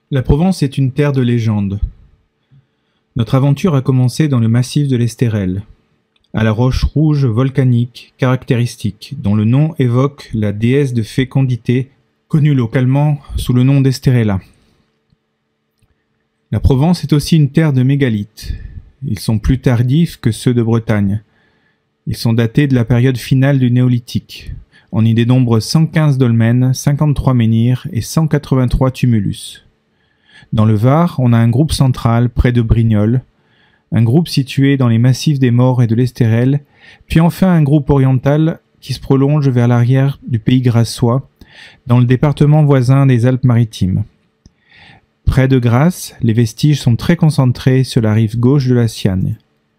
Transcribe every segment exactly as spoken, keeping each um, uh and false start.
La Provence est une terre de légende. Notre aventure a commencé dans le massif de l'Estérel, à la roche rouge volcanique caractéristique, dont le nom évoque la déesse de fécondité, connue localement sous le nom d'Estérella. La Provence est aussi une terre de mégalithes. Ils sont plus tardifs que ceux de Bretagne. Ils sont datés de la période finale du Néolithique. On y dénombre cent quinze dolmens, cinquante-trois menhirs et cent quatre-vingt-trois tumulus. Dans le Var, on a un groupe central près de Brignoles, un groupe situé dans les massifs des Maures et de l'Estérel, puis enfin un groupe oriental qui se prolonge vers l'arrière du pays grassois, dans le département voisin des Alpes-Maritimes. Près de Grasse, les vestiges sont très concentrés sur la rive gauche de la Siagne.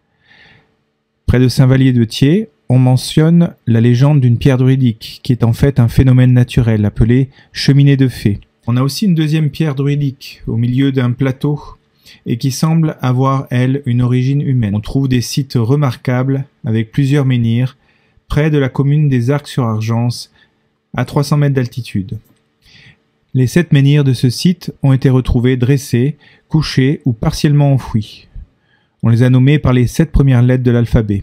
Près de Saint-Vallier-de-Thiers, on mentionne la légende d'une pierre druidique, qui est en fait un phénomène naturel appelé cheminée de fées. On a aussi une deuxième pierre druidique au milieu d'un plateau et qui semble avoir, elle, une origine humaine. On trouve des sites remarquables avec plusieurs menhirs près de la commune des Arcs-sur-Argence à trois cents mètres d'altitude. Les sept menhirs de ce site ont été retrouvés dressés, couchés ou partiellement enfouis. On les a nommés par les sept premières lettres de l'alphabet.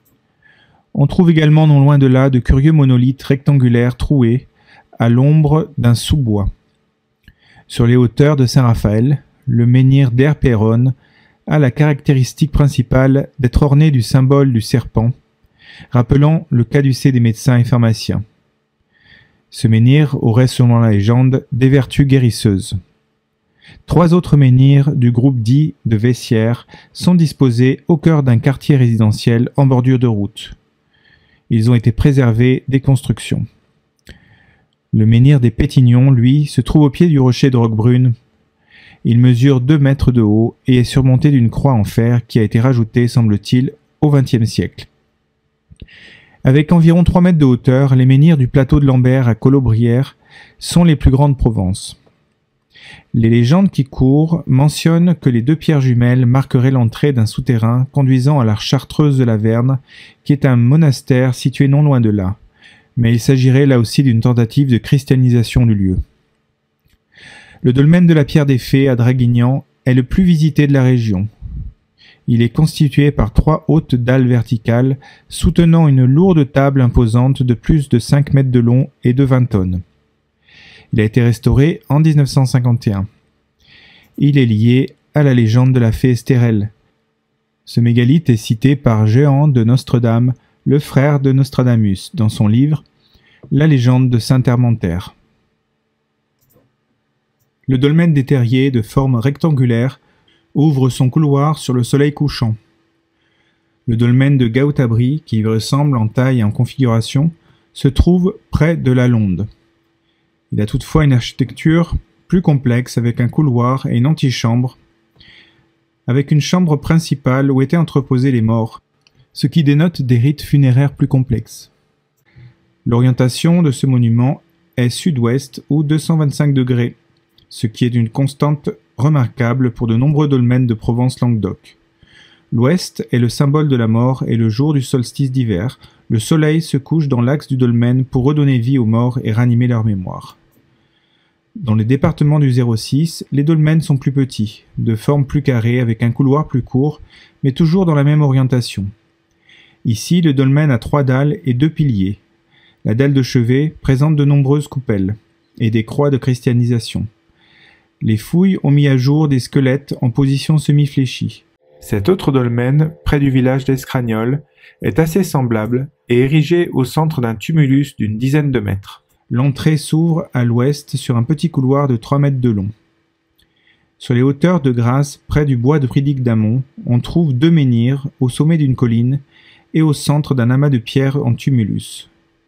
On trouve également non loin de là de curieux monolithes rectangulaires troués à l'ombre d'un sous-bois. Sur les hauteurs de Saint-Raphaël, le menhir d'Herpéronne a la caractéristique principale d'être orné du symbole du serpent, rappelant le caducée des médecins et pharmaciens. Ce menhir aurait, selon la légende, des vertus guérisseuses. Trois autres menhirs du groupe dit de Vessières sont disposés au cœur d'un quartier résidentiel en bordure de route. Ils ont été préservés des constructions. Le menhir des Pétignons, lui, se trouve au pied du rocher de Roquebrune. Il mesure deux mètres de haut et est surmonté d'une croix en fer qui a été rajoutée, semble-t-il, au vingtième siècle. Avec environ trois mètres de hauteur, les menhirs du plateau de Lambert à Colobrières sont les plus grands de Provence. Les légendes qui courent mentionnent que les deux pierres jumelles marqueraient l'entrée d'un souterrain conduisant à la Chartreuse de la Verne, qui est un monastère situé non loin de là. Mais il s'agirait là aussi d'une tentative de christianisation du lieu. Le dolmen de la Pierre des Fées à Draguignan est le plus visité de la région. Il est constitué par trois hautes dalles verticales soutenant une lourde table imposante de plus de cinq mètres de long et de vingt tonnes. Il a été restauré en mille neuf cent cinquante et un. Il est lié à la légende de la fée Estérelle. Ce mégalithe est cité par Jehan de Nostredame, le frère de Nostradamus, dans son livre « La légende de Saint-Hermentaire ». Le dolmen des Terriers, de forme rectangulaire, ouvre son couloir sur le soleil couchant. Le dolmen de Gaotabri, qui lui ressemble en taille et en configuration, se trouve près de la Londe. Il a toutefois une architecture plus complexe avec un couloir et une antichambre, avec une chambre principale où étaient entreposés les morts, ce qui dénote des rites funéraires plus complexes. L'orientation de ce monument est sud-ouest ou deux cent vingt-cinq degrés, ce qui est une constante remarquable pour de nombreux dolmens de Provence-Languedoc. L'ouest est le symbole de la mort et le jour du solstice d'hiver, le soleil se couche dans l'axe du dolmen pour redonner vie aux morts et ranimer leur mémoire. Dans le département du zéro six, les dolmens sont plus petits, de forme plus carrée avec un couloir plus court, mais toujours dans la même orientation. Ici, le dolmen a trois dalles et deux piliers. La dalle de chevet présente de nombreuses coupelles et des croix de christianisation. Les fouilles ont mis à jour des squelettes en position semi-fléchie. Cet autre dolmen, près du village d'Escragnole, est assez semblable et érigé au centre d'un tumulus d'une dizaine de mètres. L'entrée s'ouvre à l'ouest sur un petit couloir de trois mètres de long. Sur les hauteurs de Grasse, près du bois de Fridic d'Amont, on trouve deux menhirs au sommet d'une colline et au centre d'un amas de pierres en tumulus.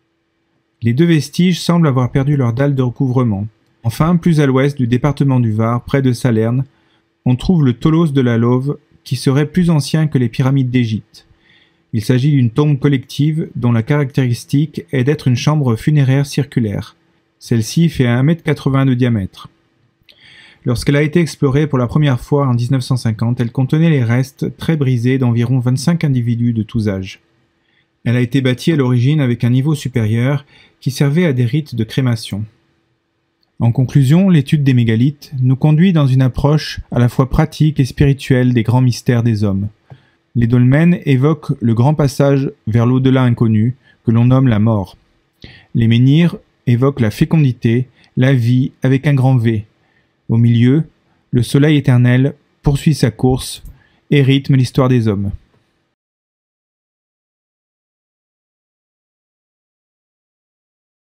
Les deux vestiges semblent avoir perdu leurs dalles de recouvrement. Enfin, plus à l'ouest du département du Var, près de Salerne, on trouve le Tholos de la Love, qui serait plus ancien que les pyramides d'Égypte. Il s'agit d'une tombe collective dont la caractéristique est d'être une chambre funéraire circulaire. Celle-ci fait un mètre quatre-vingts de diamètre. Lorsqu'elle a été explorée pour la première fois en mille neuf cent cinquante, elle contenait les restes très brisés d'environ vingt-cinq individus de tous âges. Elle a été bâtie à l'origine avec un niveau supérieur qui servait à des rites de crémation. En conclusion, l'étude des mégalithes nous conduit dans une approche à la fois pratique et spirituelle des grands mystères des hommes. Les dolmens évoquent le grand passage vers l'au-delà inconnu, que l'on nomme la mort. Les menhirs évoquent la fécondité, la vie avec un grand V. Au milieu, le soleil éternel poursuit sa course et rythme l'histoire des hommes.